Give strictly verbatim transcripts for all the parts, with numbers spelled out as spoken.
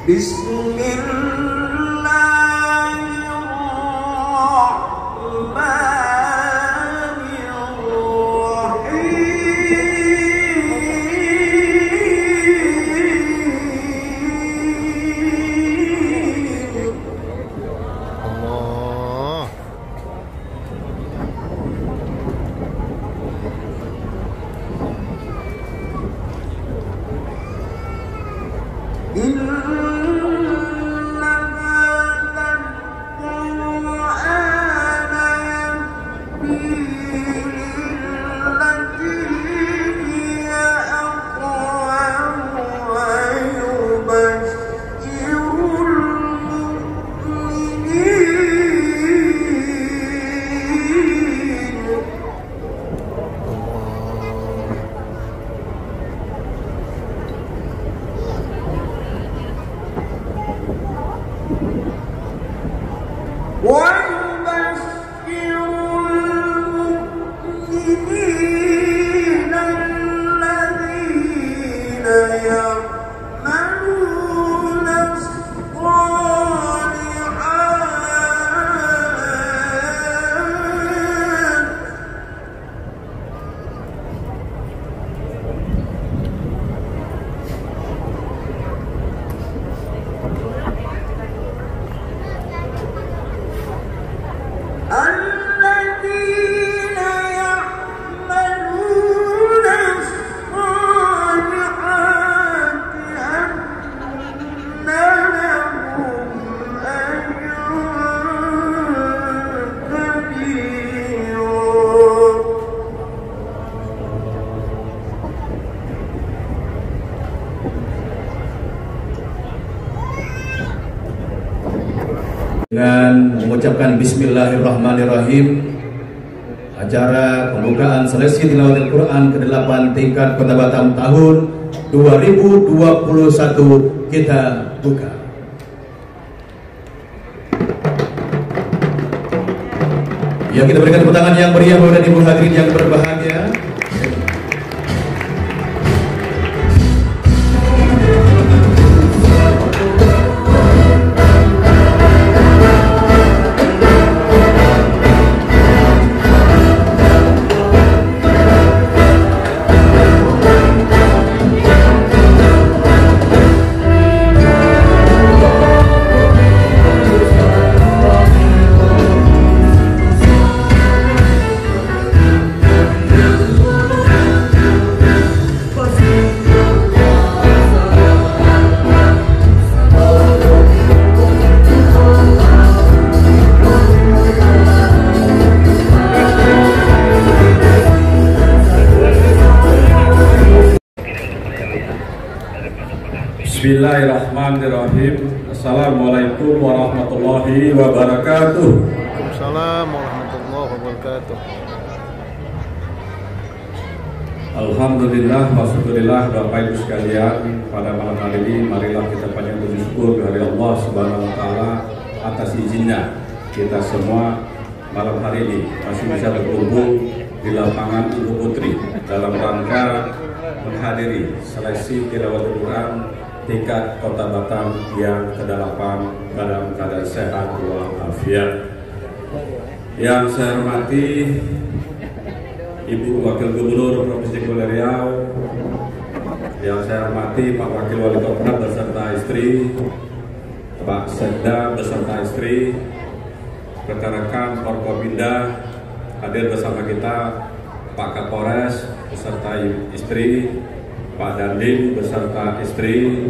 Dengan mengucapkan Bismillahirrahmanirrahim, acara pembukaan seleksi tilawah Al-Quran kedelapan tingkat Kota Batam tahun dua ribu dua puluh satu kita buka. Ya, kita berikan tepuk tangan yang meriah kepada ibu hadirin yang berbahagia. Bismillahirrahmanirrahim. Assalamualaikum warahmatullahi wabarakatuh. Waalaikumsalam warahmatullahi wabarakatuh. Alhamdulillah wasyukurillah Bapak Ibu sekalian, pada malam hari ini marilah kita panjatkan puji syukur kepada Allah Subhanahu wa taala atas izinnya kita semua malam hari ini masih bisa berkumpul di lapangan Ibu Putri dalam rangka menghadiri seleksi tilawah Al-Quran tingkat Kota Batam yang kedelapan dalam keadaan sehat walafiat. Yang saya hormati Ibu Wakil Gubernur Provinsi Kepulauan Riau, yang saya hormati Pak Wakil Wali Kota beserta istri, Pak Sekda beserta istri, rekan-rekan Forkopimda hadir bersama kita, Pak Kapolres beserta istri, Pak Dandim beserta istri.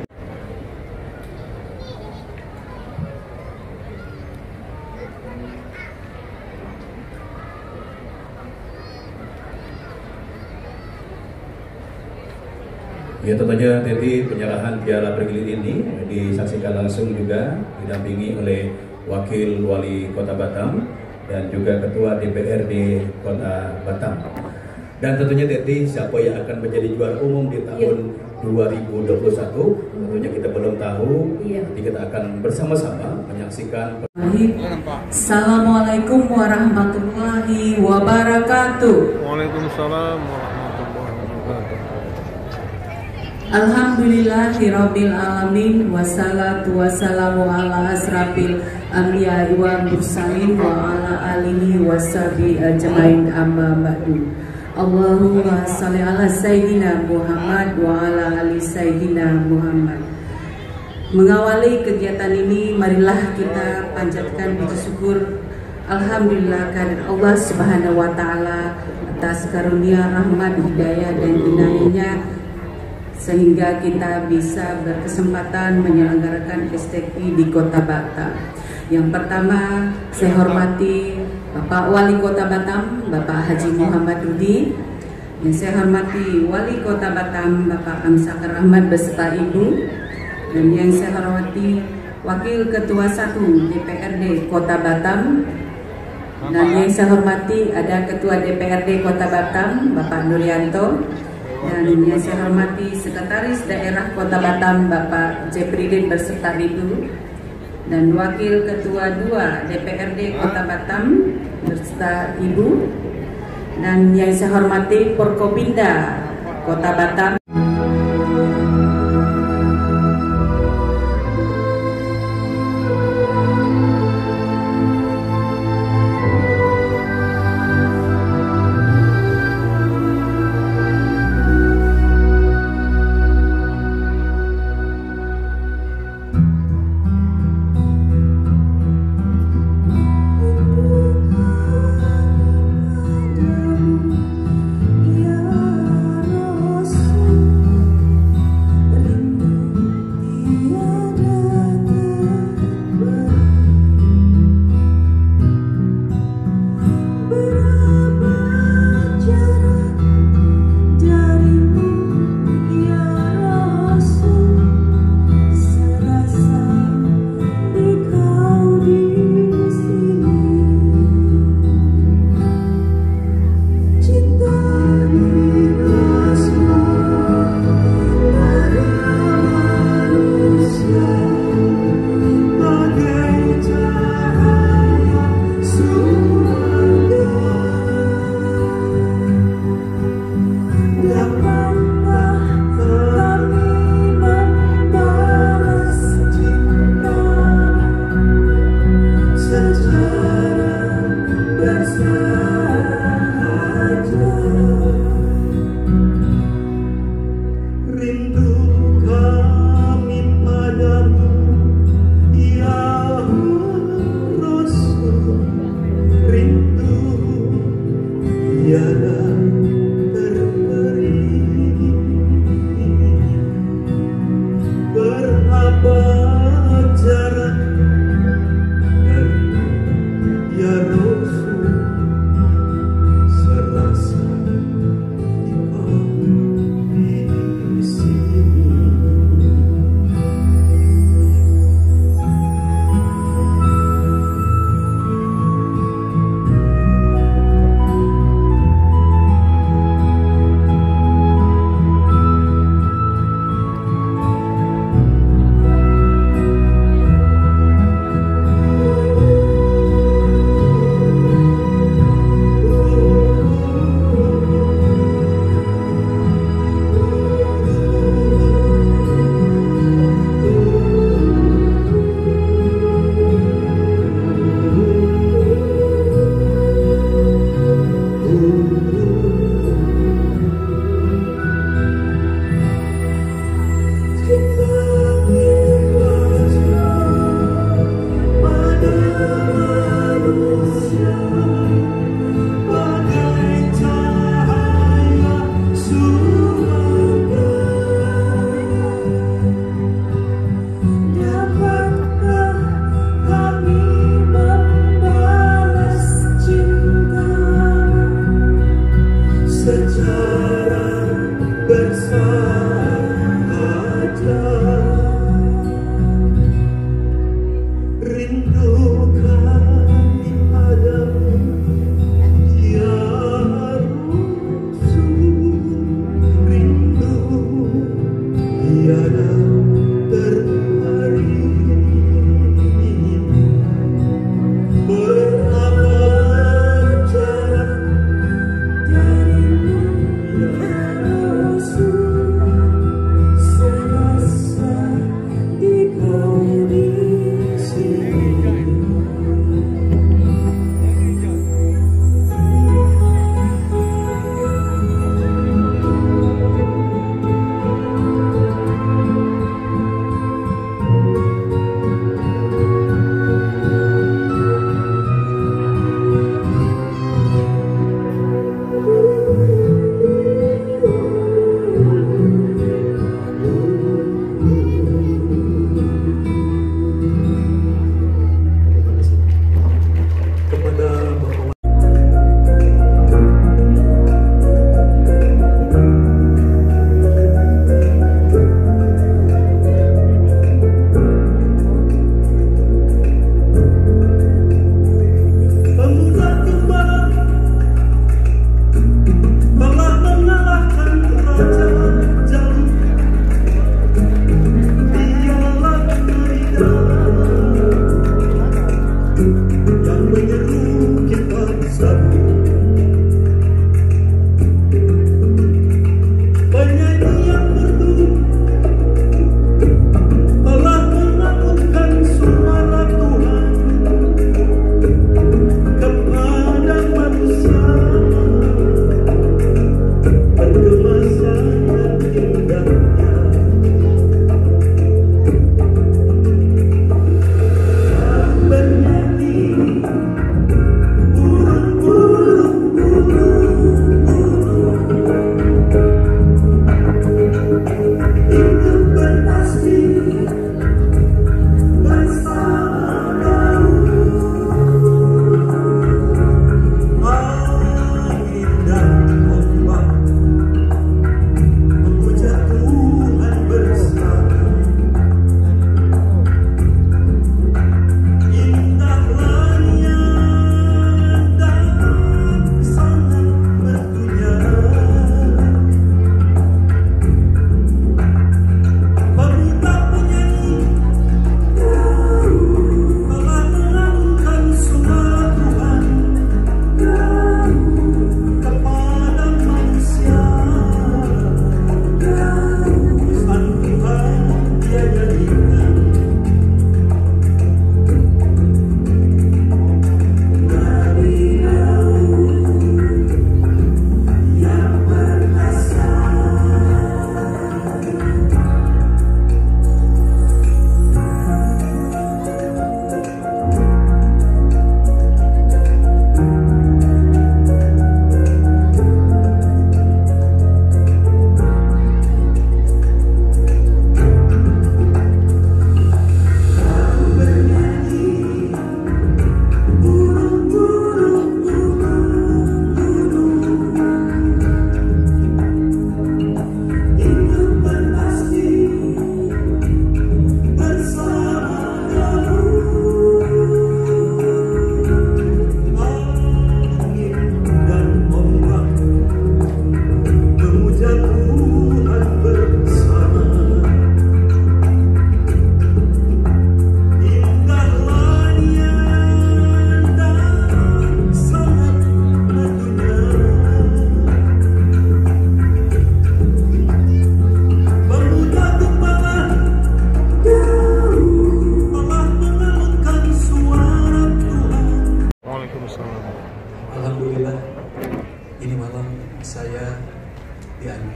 Ya, tentunya jadi penyerahan piala bergilir ini disaksikan langsung juga didampingi oleh Wakil Wali Kota Batam dan juga Ketua D P R D Kota Batam. Dan tentunya Teti, siapa yang akan menjadi juara umum di tahun ya. dua ribu dua puluh satu tentunya kita belum tahu. Ya. Nanti kita akan bersama-sama menyaksikan. Assalamualaikum warahmatullahi wabarakatuh. Waalaikumsalam warahmatullahi wabarakatuh. Alhamdulillahirabbil alamin wassalatu wassalamu ala asrafil anbiya'i wal mursalin wa ala alihi washabihi ajmain amma ba'du. Allahumma shalli ala sayyidina Muhammad wa ala ali sayyidina Muhammad. Mengawali kegiatan ini, marilah kita panjatkan puji syukur alhamdulillah kehadirat Allah Subhanahu wa taala atas karunia rahmat, hidayah dan inayahnya sehingga kita bisa berkesempatan menyelenggarakan S T Q di Kota Batam. Yang pertama, saya hormati Bapak Wali Kota Batam, Bapak Haji Muhammad Rudi. Yang saya hormati Wali Kota Batam, Bapak Amsakar Ahmad beserta Ibu. Dan yang saya hormati Wakil Ketua satu D P R D Kota Batam. Dan yang saya hormati ada Ketua D P R D Kota Batam, Bapak Nuryanto. Dan yang saya hormati Sekretaris Daerah Kota Batam, Bapak Jepridin beserta Ibu. Dan Wakil Ketua dua D P R D Kota Batam beserta Ibu. Dan yang saya hormati Forkopimda Kota Batam. Ya Rasul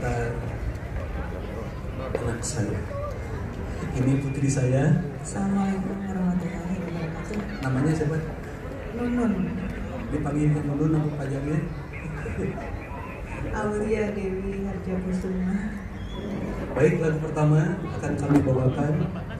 doakan anak saya. Ini putri saya. Assalamualaikum warahmatullahi wabarakatuh. Namanya siapa? Nunun. Dipanggilnya Nunun nama panjangnya? Aulia Dewi Harja Kusuma. Baik, lagu pertama akan kami bawakan.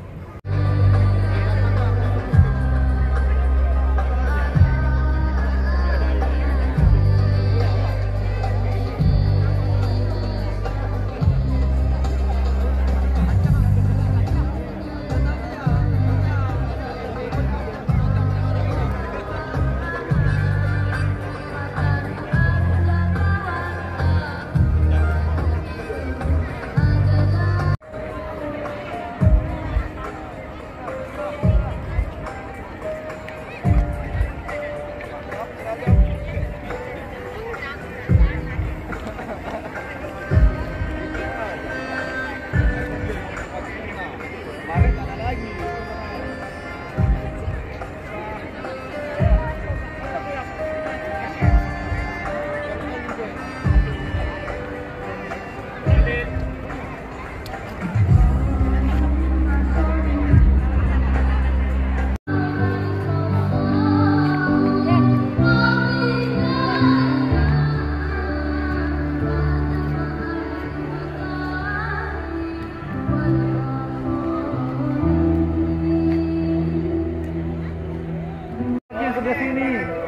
Sebelah sini.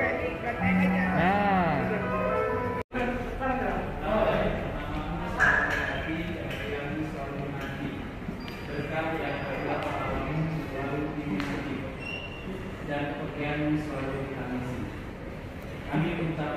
Nah. Dan pekerjaan selalu ditangisi. Kami minta